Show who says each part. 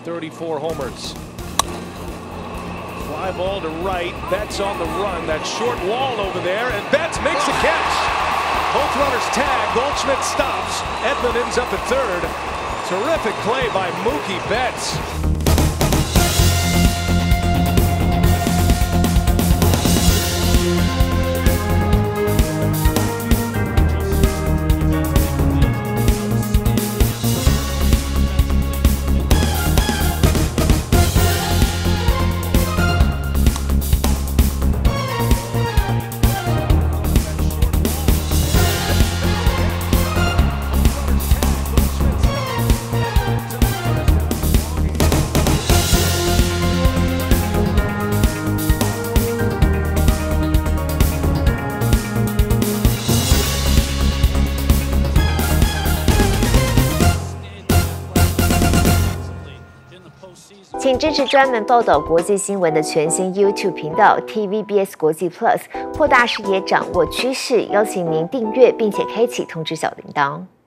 Speaker 1: 34 homers. Fly ball to right. Betts on the run. That short wall over there, and Betts makes a catch. Both runners tag. Goldschmidt stops. Edman ends up at third. Terrific play by Mookie Betts.
Speaker 2: 请支持专门报道国际新闻的全新 YouTube 频道 TVBS 国际 Plus， 扩大视野，掌握趋势。邀请您订阅并且开启通知小铃铛。